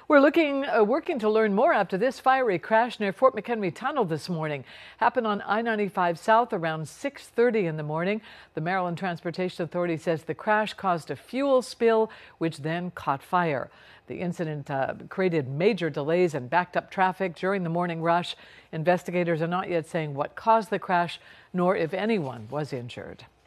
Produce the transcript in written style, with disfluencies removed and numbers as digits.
We're working to learn more after this fiery crash near Fort McHenry Tunnel this morning. Happened on I-95 South around 6:30 in the morning. The Maryland Transportation Authority says the crash caused a fuel spill, which then caught fire. The incident created major delays and backed up traffic during the morning rush. Investigators are not yet saying what caused the crash, nor if anyone was injured.